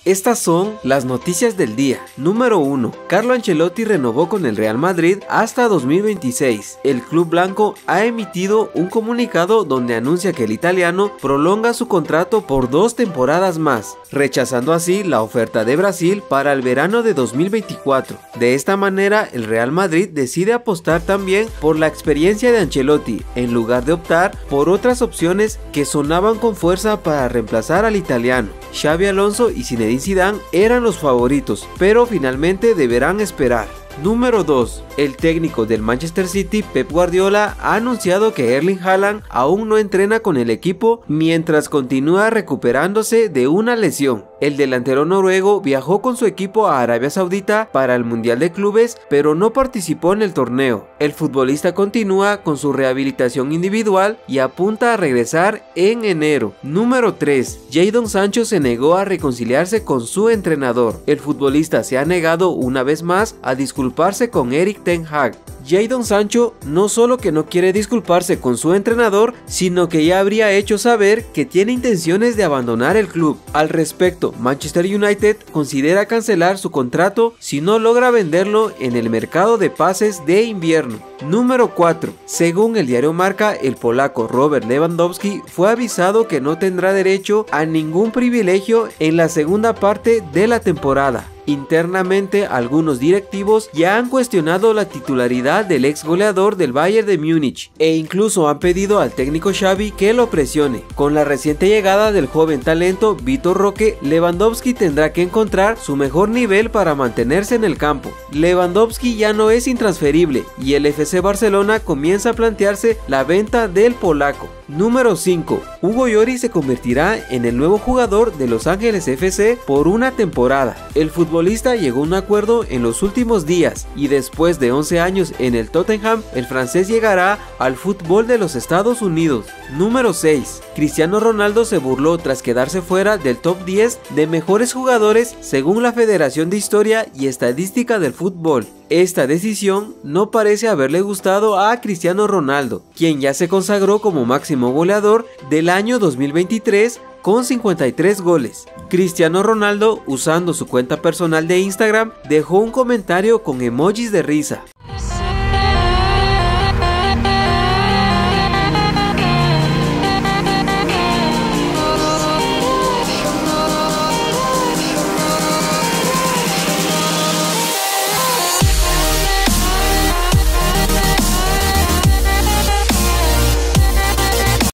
Estas son las noticias del día. Número 1. Carlo Ancelotti renovó con el Real Madrid hasta 2026. El club blanco ha emitido un comunicado donde anuncia que el italiano prolonga su contrato por 2 temporadas más, rechazando así la oferta de Brasil para el verano de 2024. De esta manera, el Real Madrid decide apostar también por la experiencia de Ancelotti, en lugar de optar por otras opciones que sonaban con fuerza para reemplazar al italiano. Xabi Alonso y Zinedine Zidane eran los favoritos, pero finalmente deberán esperar. Número 2. El técnico del Manchester City, Pep Guardiola, ha anunciado que Erling Haaland aún no entrena con el equipo mientras continúa recuperándose de una lesión. El delantero noruego viajó con su equipo a Arabia Saudita para el Mundial de Clubes, pero no participó en el torneo. El futbolista continúa con su rehabilitación individual y apunta a regresar en enero. Número 3. Jadon Sancho se negó a reconciliarse con su entrenador. El futbolista se ha negado una vez más a disculparse con Erik ten Hag. Jadon Sancho no solo que no quiere disculparse con su entrenador, sino que ya habría hecho saber que tiene intenciones de abandonar el club. Al respecto, Manchester United considera cancelar su contrato si no logra venderlo en el mercado de pases de invierno. Número 4. Según el diario Marca, el polaco Robert Lewandowski fue avisado que no tendrá derecho a ningún privilegio en la segunda parte de la temporada. Internamente, algunos directivos ya han cuestionado la titularidad del ex goleador del Bayern de Múnich e incluso han pedido al técnico Xavi que lo presione. Con la reciente llegada del joven talento Vitor Roque, Lewandowski tendrá que encontrar su mejor nivel para mantenerse en el campo. Lewandowski ya no es intransferible y el FC Barcelona comienza a plantearse la venta del polaco. Número 5. Hugo Lloris se convertirá en el nuevo jugador de Los Ángeles FC por una temporada. El futbolista llegó a un acuerdo en los últimos días y después de 11 años en el Tottenham, el francés llegará al fútbol de los Estados Unidos. Número 6. Cristiano Ronaldo se burló tras quedarse fuera del top 10 de mejores jugadores según la Federación de Historia y Estadística del Fútbol. Esta decisión no parece haberle gustado a Cristiano Ronaldo, quien ya se consagró como máximo goleador del año 2023 con 53 goles. Cristiano Ronaldo, usando su cuenta personal de Instagram, dejó un comentario con emojis de risa.